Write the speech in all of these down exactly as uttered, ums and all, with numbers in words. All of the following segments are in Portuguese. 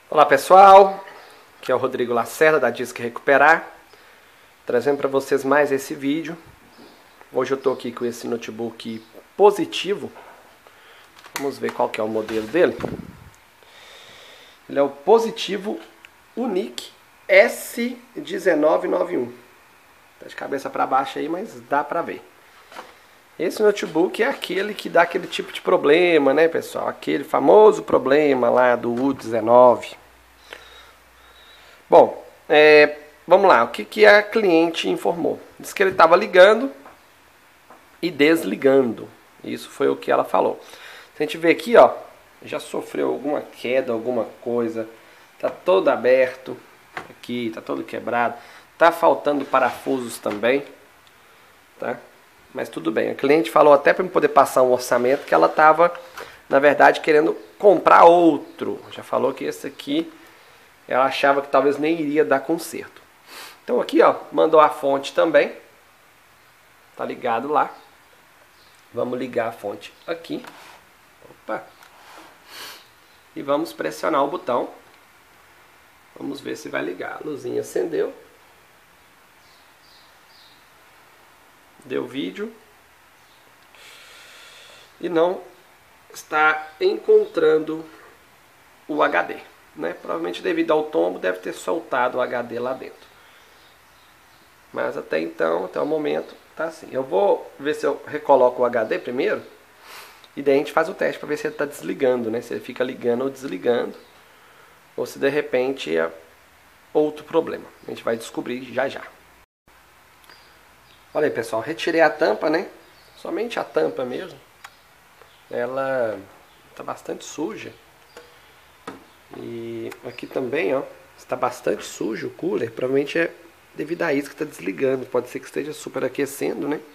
Olá pessoal, aqui é o Rodrigo Lacerda da Disque Recuperar, trazendo para vocês mais esse vídeo. Hoje eu estou aqui com esse notebook positivo, vamos ver qual que é o modelo dele. Ele é o Positivo Unique S dezenove noventa e um, tá de cabeça para baixo aí, mas dá para ver. Esse notebook é aquele que dá aquele tipo de problema, né, pessoal? Aquele famoso problema lá do U dezenove. Bom, é, vamos lá. O que, que a cliente informou? Diz que ele estava ligando e desligando. Isso foi o que ela falou. Se a gente ver aqui, ó, já sofreu alguma queda, alguma coisa. Tá todo aberto. Aqui, tá todo quebrado. Tá faltando parafusos também, tá? Mas tudo bem, a cliente falou até para eu poder passar um orçamento que ela estava, na verdade, querendo comprar outro. Já falou que esse aqui, ela achava que talvez nem iria dar conserto. Então aqui, ó, mandou a fonte também. Tá ligado lá. Vamos ligar a fonte aqui. Opa. E vamos pressionar o botão. Vamos ver se vai ligar. A luzinha acendeu. Deu vídeo e não está encontrando o H D, né? Provavelmente devido ao tombo deve ter soltado o H D lá dentro, mas até então, até o momento tá assim. Eu vou ver se eu recoloco o H D primeiro e daí a gente faz o teste para ver se ele está desligando, né? Se ele fica ligando ou desligando, ou se de repente é outro problema. A gente vai descobrir já já. Olha aí, pessoal, retirei a tampa, né? Somente a tampa mesmo. Ela está bastante suja. E aqui também, ó, está bastante sujo o cooler. Provavelmente é devido a isso que está desligando. Pode ser que esteja superaquecendo, né?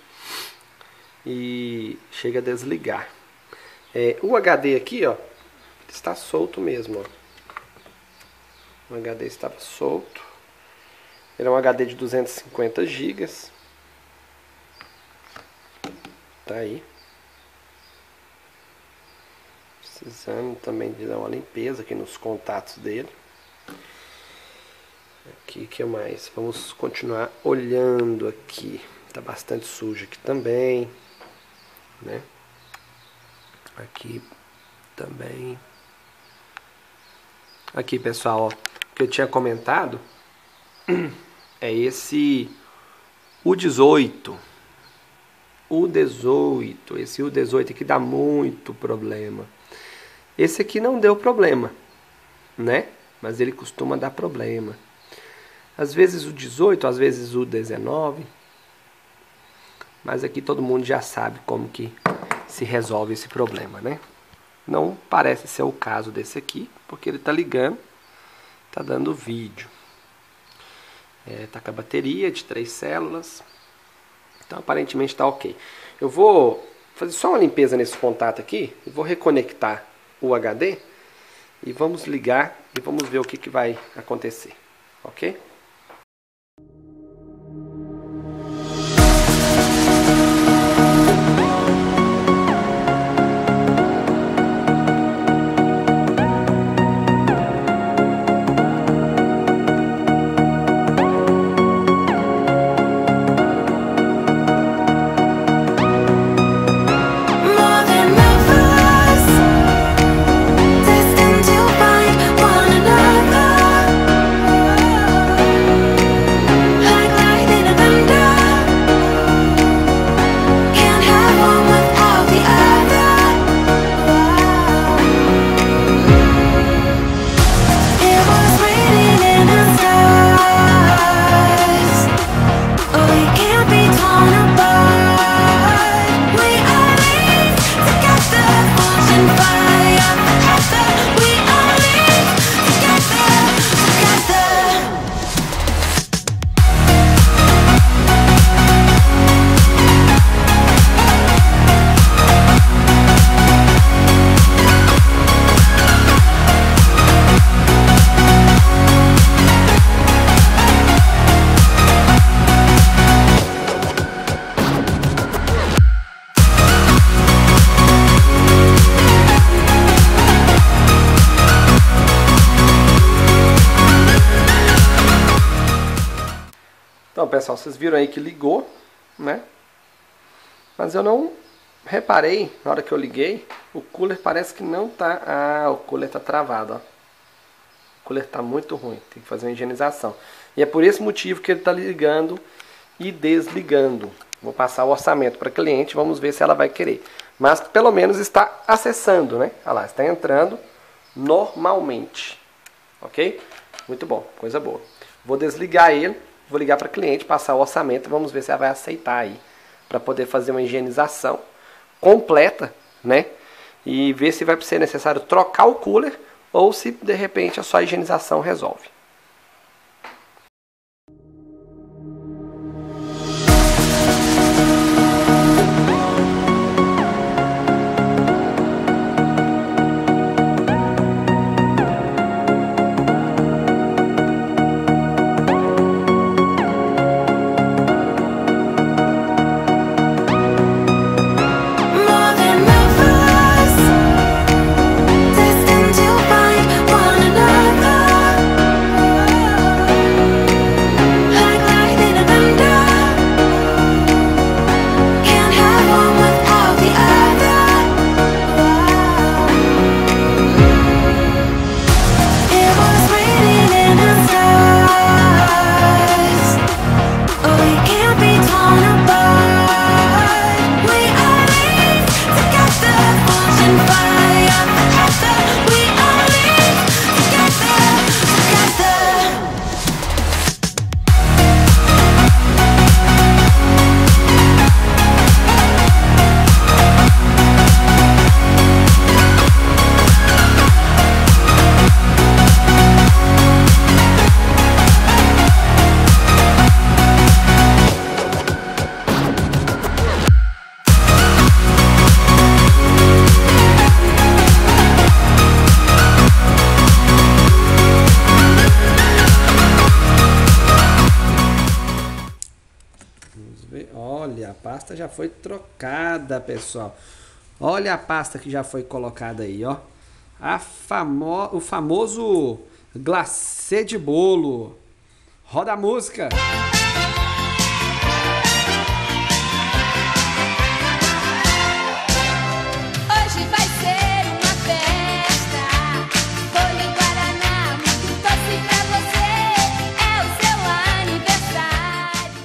E chega a desligar. É, o H D aqui, ó, está solto mesmo, ó. O H D estava solto. Ele é um H D de duzentos e cinquenta gigas. Tá aí. Precisando também de dar uma limpeza aqui nos contatos dele. Aqui, que mais? Vamos continuar olhando aqui. Tá bastante sujo aqui também, né? Aqui também. Aqui, pessoal, ó, o que eu tinha comentado é esse U dezoito. U dezoito, esse U dezoito aqui dá muito problema. Esse aqui não deu problema, né? Mas ele costuma dar problema. Às vezes o dezoito, às vezes o dezenove. Mas aqui todo mundo já sabe como que se resolve esse problema, né? Não parece ser o caso desse aqui, porque ele tá ligando, tá dando vídeo. É, tá com a bateria de três células. Então aparentemente está ok. Eu vou fazer só uma limpeza nesse contato aqui. E vou reconectar o H D. E vamos ligar e vamos ver o que, que vai acontecer. Ok? Então, pessoal, vocês viram aí que ligou, né? Mas eu não reparei, na hora que eu liguei, o cooler parece que não tá... Ah, o cooler tá travado, ó. O cooler tá muito ruim, tem que fazer uma higienização. E é por esse motivo que ele tá ligando e desligando. Vou passar o orçamento para a cliente, vamos ver se ela vai querer. Mas pelo menos está acessando, né? Olha lá, está entrando normalmente. Ok? Muito bom, coisa boa. Vou desligar ele, vou ligar para a cliente, passar o orçamento, vamos ver se ela vai aceitar aí. Para poder fazer uma higienização completa, né? E ver se vai ser necessário trocar o cooler ou se de repente a sua higienização resolve. Olha, a pasta já foi trocada, pessoal. Olha a pasta que já foi colocada aí, ó. A famo... O famoso glacê de bolo. Roda a música. Hoje vai ser uma festa. Bolo em guaraná, muito doce pra você. É o seu aniversário.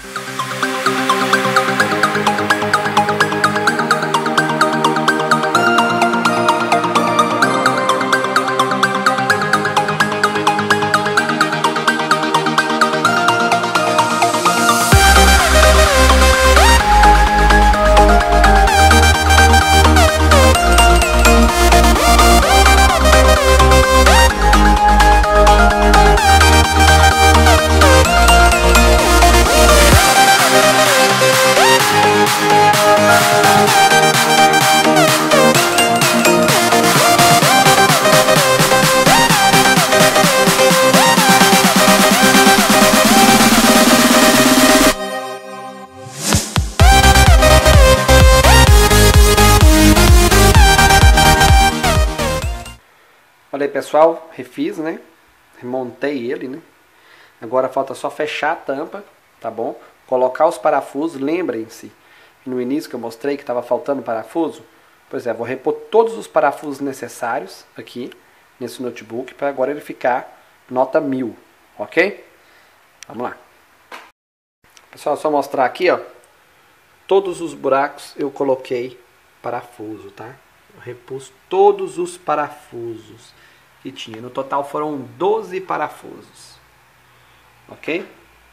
Olha aí, pessoal, refiz, né? Remontei ele, né? Agora falta só fechar a tampa, tá bom? Colocar os parafusos, lembrem-se, no início que eu mostrei que estava faltando parafuso. Pois é, vou repor todos os parafusos necessários aqui, nesse notebook, para agora ele ficar nota mil, ok? Vamos lá. Pessoal, só mostrar aqui, ó. Todos os buracos eu coloquei parafuso, tá? Eu repus todos os parafusos que tinha. No total foram doze parafusos. Ok?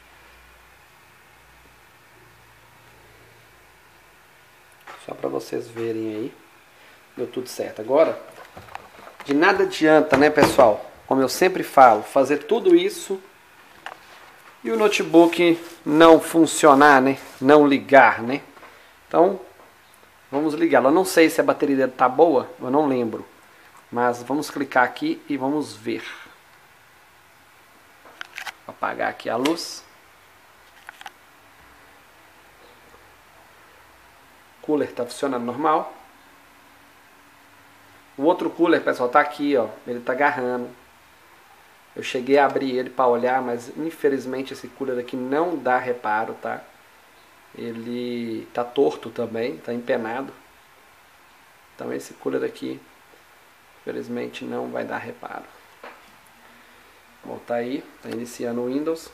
Só para vocês verem aí. Deu tudo certo. Agora, de nada adianta, né, pessoal? Como eu sempre falo, fazer tudo isso e o notebook não funcionar, né? Não ligar, né? Então, vamos ligá-lo. Eu não sei se a bateria dele tá boa, eu não lembro. Mas vamos clicar aqui e vamos ver. Vou apagar aqui a luz. O cooler está funcionando normal. O outro cooler, pessoal, tá aqui, ó. Ele tá agarrando. Eu cheguei a abrir ele para olhar, mas infelizmente esse cooler aqui não dá reparo, tá? Ele tá torto também, tá empenado. Então esse cooler aqui, infelizmente, não vai dar reparo. Bom, tá aí, tá iniciando o Windows.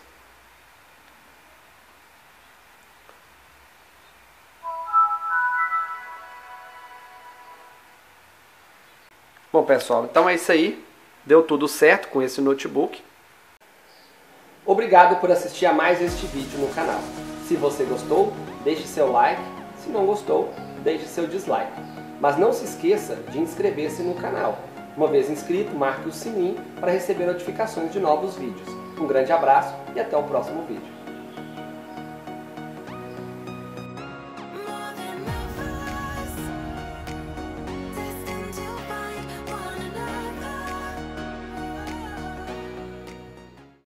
Bom, pessoal, então é isso aí. Deu tudo certo com esse notebook. Obrigado por assistir a mais este vídeo no canal. Se você gostou, deixe seu like. Se não gostou, deixe seu dislike. Mas não se esqueça de inscrever-se no canal. Uma vez inscrito, marque o sininho para receber notificações de novos vídeos. Um grande abraço e até o próximo vídeo.